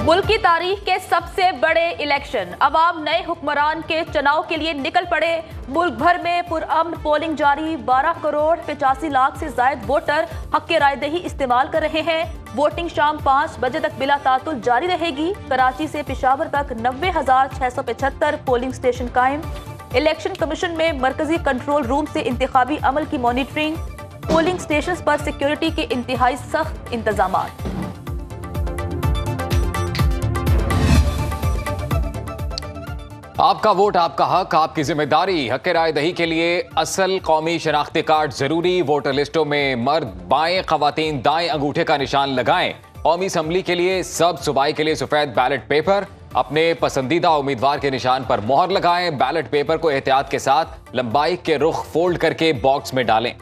मुल्क की तारीख के सबसे बड़े इलेक्शन, अवाम नए हुक्मरान के चुनाव के लिए निकल पड़े। मुल्क भर में पुरअमन पोलिंग जारी। 12 करोड़ 85 लाख से ज्यादा वोटर हक के रायदही इस्तेमाल कर रहे हैं। वोटिंग शाम 5 बजे तक बिला तातुल जारी रहेगी। कराची से पेशावर तक 90,675 पोलिंग स्टेशन कायम। इलेक्शन कमीशन में मरकजी कंट्रोल रूम से इंतखाबी अमल की मॉनिटरिंग। पोलिंग स्टेशन पर सिक्योरिटी के इंतहाई सख्त इंतजाम। आपका वोट आपका हक, आपकी जिम्मेदारी। हक राय दही के लिए असल कौमी शनाख्ती कार्ड जरूरी। वोटर लिस्टों में मर्द बाएं, खवातीन दाएं अंगूठे का निशान लगाएं। कौमी असम्बली के लिए सब सूबाई के लिए सफेद बैलेट पेपर। अपने पसंदीदा उम्मीदवार के निशान पर मोहर लगाएं। बैलेट पेपर को एहतियात के साथ लंबाई के रुख फोल्ड करके बॉक्स में डालें।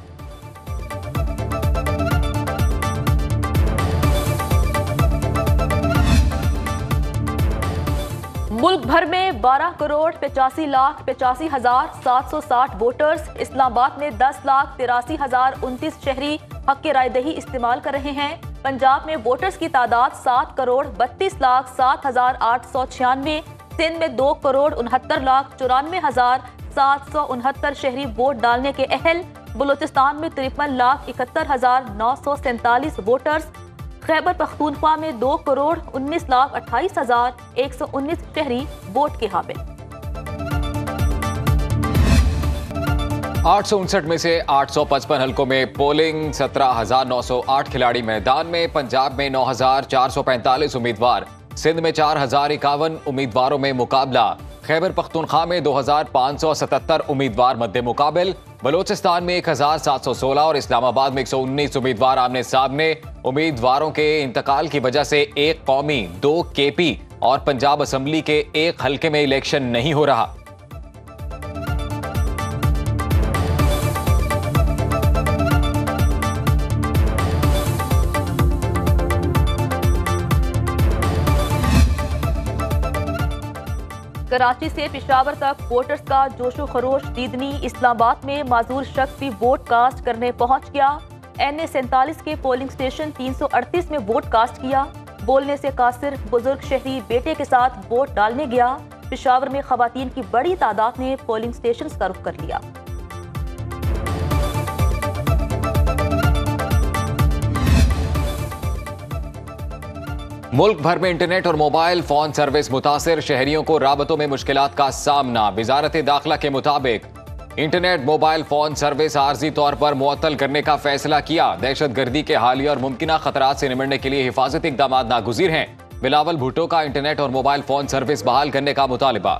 मुल्क भर में 12 करोड़ 85 लाख 85,760 वोटर्स। इस्लामाबाद में 10,83,029 शहरी हक के रायदही इस्तेमाल कर रहे हैं। पंजाब में वोटर्स की तादाद 7 करोड़ 32 लाख 7,896। सिंध में 2 करोड़ 69 लाख 94,769 शहरी वोट डालने के अहल। बलूचिस्तान में 53 लाख 71,947 वोटर्स। खैबर पख्तूनख्वा में 2 करोड़ 19 लाख 28,119 शहरी वोट के काबिल। 859 में से 855 हलकों में पोलिंग। 17,908 खिलाड़ी मैदान में। पंजाब में 9,445 उम्मीदवार। सिंध में 4,051 उम्मीदवारों में मुकाबला। खैबर पख्तूनख्वा में 2,577 उम्मीदवार मद्दे मुकाबिल। बलूचिस्तान में 1,716 और इस्लामाबाद में 119 उम्मीदवार आमने सामने। उम्मीदवारों के इंतकाल की वजह से एक कौमी, 2 केपी और पंजाब असम्बली के एक हलके में इलेक्शन नहीं हो रहा। कराची से पेशावर तक वोटर्स का जोशो खरोश दीदनी। इस्लामाबाद में माजूर शख्स भी वोट कास्ट करने पहुंच गया। NA 47 के पोलिंग स्टेशन 338 में वोट कास्ट किया। बोलने से कासिर बुजुर्ग शहरी बेटे के साथ वोट डालने गया। पेशावर में खवातीन की बड़ी तादाद ने पोलिंग स्टेशन का रुख कर लिया। मुल्क भर में इंटरनेट और मोबाइल फोन सर्विस मुतासिर। शहरियों को राबतों में मुश्किलात का सामना। वजारत दाखिला के मुताबिक इंटरनेट मोबाइल फोन सर्विस आर्जी तौर पर मुअत्तल करने का फैसला किया। दहशतगर्दी के हालिया और मुमकिना खतरात से निमटने के लिए हिफाजती इक़दाम नागुज़ीर हैं। बिलावल भुट्टो का इंटरनेट और मोबाइल फोन सर्विस बहाल करने का मुतालिबा।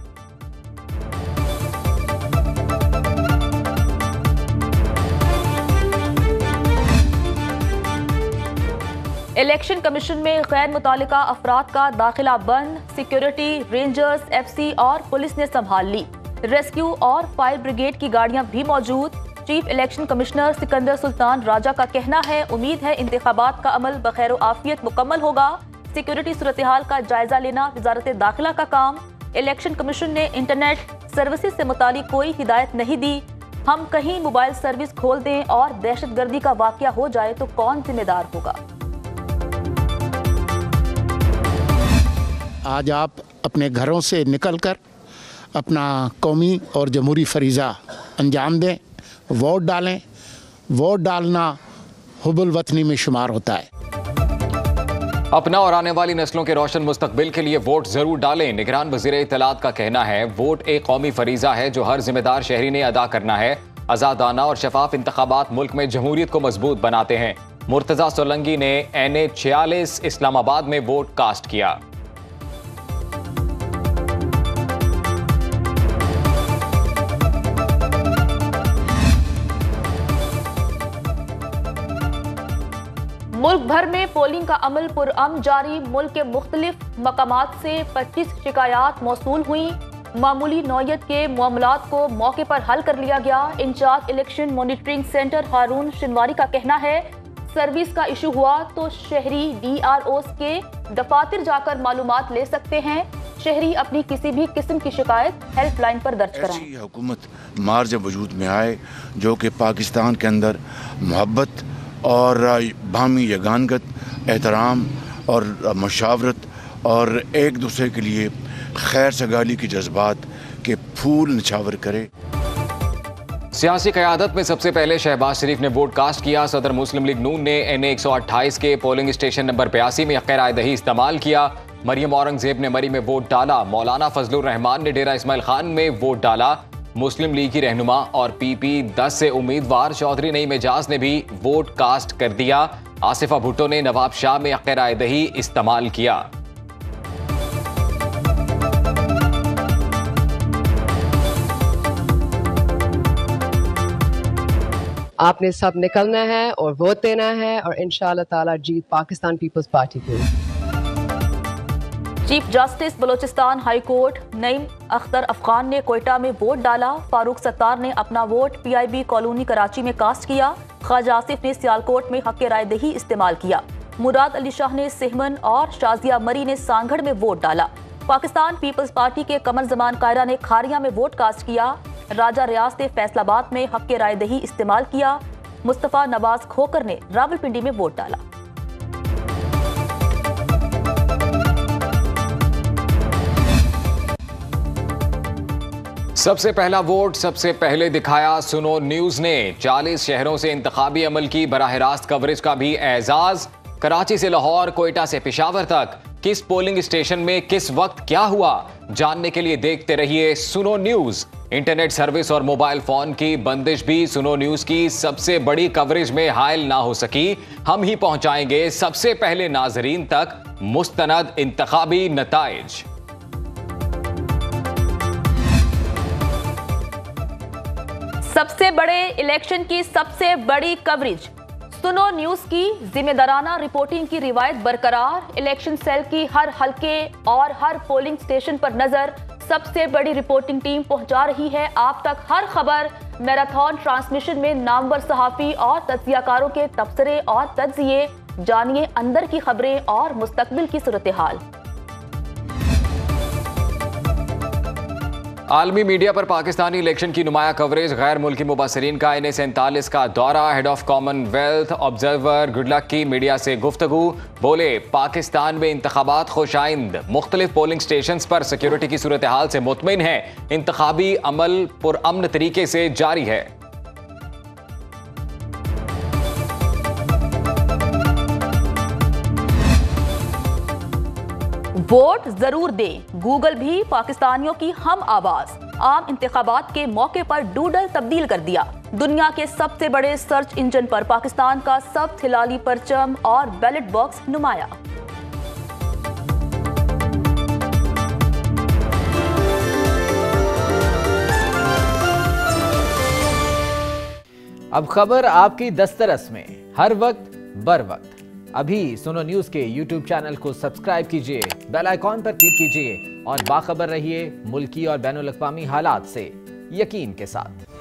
इलेक्शन कमीशन में गैर मुतालिका अफराद का दाखिला बंद। सिक्योरिटी, रेंजर्स, FC और पुलिस ने संभाल ली। रेस्क्यू और फायर ब्रिगेड की गाड़ियां भी मौजूद। Chief election commissioner Sikandar Sultan Raja का कहना है, उम्मीद है इंतखाबात का अमल बखैर आफियत मुकम्मल होगा। सिक्योरिटी सूरत हाल का जायजा लेना वजारत दाखिला का काम। इलेक्शन कमीशन ने इंटरनेट सर्विसेज से मुतालिक कोई हिदायत नहीं दी। हम कहीं मोबाइल सर्विस खोल दें और दहशतगर्दी का वाकया हो जाए तो कौन जिम्मेदार होगा। आज आप अपने घरों से निकलकर अपना कौमी और जमहूरी फरीज़ा अंजाम दें, वोट डालें। वोट डालना हुब्बुल वतनी में शुमार होता है। अपना और आने वाली नस्लों के रोशन मुस्तकबिल के लिए वोट जरूर डालें। निगरान वज़ीर इत्तलात का कहना है, वोट एक कौमी फरीज़ा है जो हर जिम्मेदार शहरी ने अदा करना है। आज़ादाना और शफाफ इंतखाबात मुल्क में जमहूरियत को मजबूत बनाते हैं। मुर्तज़ा सोलंगी ने NA 46 इस्लामाबाद में वोट कास्ट किया। मुल्क भर में पोलिंग का अमल पुरअमन जारी। मुल्क के मुख्तलिफ मकामात से 25 शिकायत मौसूल हुई। मामूली नौयत के मामलात को मौके पर हल कर लिया गया। Incharge election monitoring centre Haroon Shinwari का कहना है, सर्विस का इशू हुआ तो शहरी DROs के दफातर जाकर मालूमात ले सकते हैं। शहरी अपनी किसी भी किस्म की शिकायत हेल्पलाइन पर दर्ज कराएं। हुकूमत मार्ज वजूद में आए जो कि पाकिस्तान के अंदर मोहब्बत और बामी यगानगत, एहतराम और मशावरत और एक दूसरे के लिए खैर सगाली के जज्बात के फूल निछावर करे। सियासी क़यादत में सबसे पहले शहबाज शरीफ ने वोट कास्ट किया। सदर मुस्लिम लीग नून ने NA 128 के पोलिंग स्टेशन नंबर 82 में हक़ राय दही इस्तेमाल किया। मरियम औरंगजेब ने मरी में वोट डाला। मौलाना फजलुर रहमान ने डेरा इस्माइल खान में वोट डाला। मुस्लिम लीग की रहनुमा और PP 10 से उम्मीदवार चौधरी नईम एजाज ने भी वोट कास्ट कर दिया। आसिफा भुट्टो ने नवाब शाह में हक़ राय दही इस्तेमाल किया। आपने सब निकलना है और वोट देना है और इंशाअल्लाह ताला जीत पाकिस्तान पीपल्स पार्टी की। Chief justice Balochistan high court Naeem Akhtar Afghan ने कोयटा में वोट डाला। फारूक सत्तार ने अपना वोट PIB कॉलोनी कराची में कास्ट किया। ख्वाजा आसिफ ने सियालकोट में हक़ राय दही इस्तेमाल किया। मुराद अली शाह ने सेहमन और शाजिया मरी ने सांगढ़ में वोट डाला। पाकिस्तान पीपल्स पार्टी के कमर जमान कायरा ने खारिया में वोट कास्ट किया। राजा रियाज ने फैसलाबाद में हक़ राय दही इस्तेमाल किया। मुस्तफ़ा नवाज खोकर ने रावलपिंडी में वोट डाला। सबसे पहला वोट सबसे पहले दिखाया सुनो न्यूज ने। 40 शहरों से इंतखाबी अमल की बराह रास्त कवरेज का भी एजाज। कराची से लाहौर, कोयटा से पेशावर तक किस पोलिंग स्टेशन में किस वक्त क्या हुआ, जानने के लिए देखते रहिए सुनो न्यूज। इंटरनेट सर्विस और मोबाइल फोन की बंदिश भी सुनो न्यूज की सबसे बड़ी कवरेज में हायल ना हो सकी। हम ही पहुंचाएंगे सबसे पहले नाजरीन तक मुस्तनद इंतखाबी नताइज। सबसे बड़े इलेक्शन की सबसे बड़ी कवरेज। सुनो न्यूज की जिम्मेदाराना रिपोर्टिंग की रिवायत बरकरार। इलेक्शन सेल की हर हलके और हर पोलिंग स्टेशन पर नजर। सबसे बड़ी रिपोर्टिंग टीम पहुंचा रही है आप तक हर खबर। मैराथन ट्रांसमिशन में नामवर सहाफी और तज्जियाकारों के तबसरे और तज्जिए। जानिए अंदर की खबरें और मुस्तकबिल की सूरत हाल। आलमी मीडिया पर पाकिस्तानी इलेक्शन की नुमाया कवरेज। गैर मुल्की मुबसरीन का NA 47 का दौरा। Head of Commonwealth observer Goodluck की मीडिया से गुफ्तगू। बोले पाकिस्तान में इंतखाबात खुशाइंद। मुख्तलिफ पोलिंग स्टेशन पर सिक्योरिटी की सूरत हाल से मुतमिन है। इंतखाबी अमल पुरअमन तरीके से जारी है। वोट जरूर दें, गूगल भी पाकिस्तानियों की हम आवाज। आम इंतखाबात के मौके पर डूडल तब्दील कर दिया। दुनिया के सबसे बड़े सर्च इंजन पर पाकिस्तान का सब्ज हिलाली परचम और बैलेट बॉक्स नुमाया। अब खबर आपकी दस्तरस में, हर वक्त बर वक्त। अभी सुनो न्यूज के YouTube चैनल को सब्सक्राइब कीजिए, बेल आइकॉन पर क्लिक कीजिए और बाखबर रहिए मुल्की और बैनुल अक़वामी हालात से यकीन के साथ।